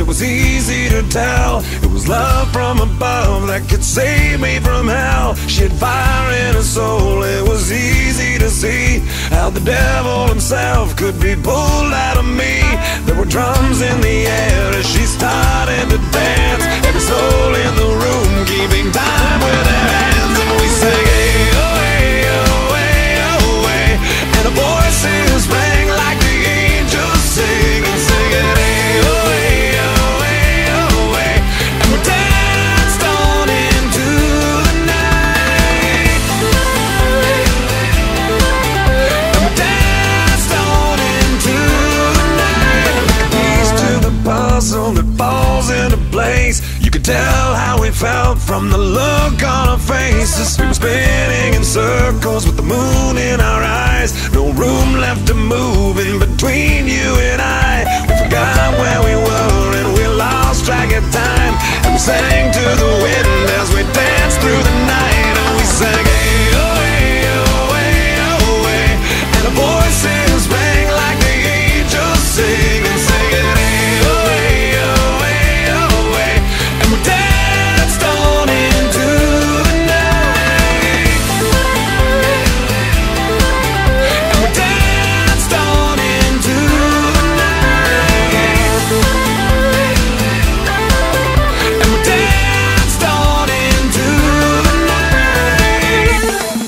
it was easy to tell. It was love from above that could save me from hell. She had fire in her soul, it was easy to see how the devil himself could be pulled out of me. There were drums in the air as she started to dance, every soul in the room keeping time with their hands. And we sang, hey, oh, hey, oh, hey, oh, hey. And the voices rang like the angels sing and sing it, hey, oh, hey, oh, hey, oh, hey. And we danced on into the night. And we danced on into the night. Like a piece to the puzzle that falls into place. You could tell how we felt from the look on our faces. We were spinning in circles with the moon in our eyes. No room left to move in between you and I. We forgot where we were and we lost track of time. And we sang to the wind as we danced through the night. And we sang, hey, oh, hey, oh, hey, oh, hey. And the voices rang like the angels sing and sing it, hey, oh, hey, oh, hey, oh, hey. And we danced on into the night. And we danced on into the night. And we danced on into the night.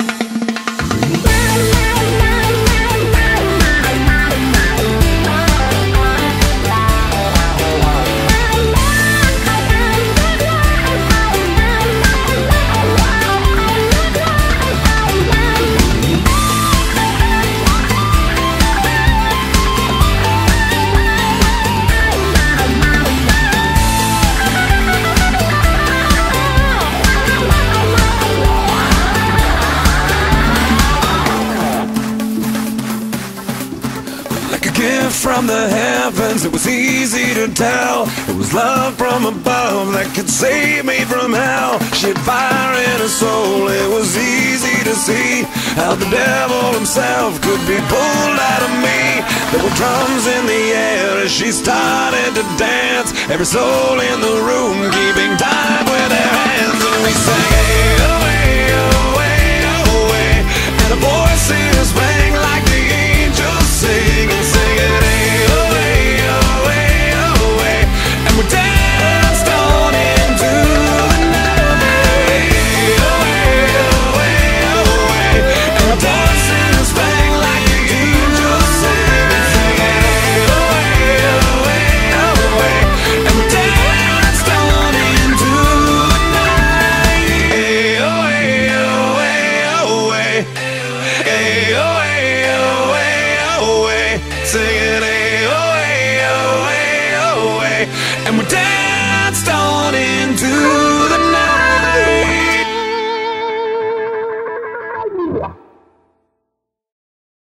Like a gift from the heavens, it was easy to tell. It was love from above that could save me from hell. She had fire in her soul, it was easy to see how the devil himself could be pulled out of me. There were drums in the air as she started to dance, every soul in the room keeping time with their hands. And we sang, hey, oh, hey, oh, hey, oh, hey. And the voices rang like the angels sing and sing it, hey, oh, hey, oh, hey, oh, hey. And we danced on into the night, oh, hey, oh, hey, oh, hey. And the voices rang like the angels sing and sing it, hey, oh, hey, oh, hey, oh, hey. And we danced on into the night, hey, oh, hey, oh, hey, oh, hey. Hey, oh, hey, oh, hey, oh, hey. Sing it, hey, oh, hey, oh, hey, oh, hey. And we danced on into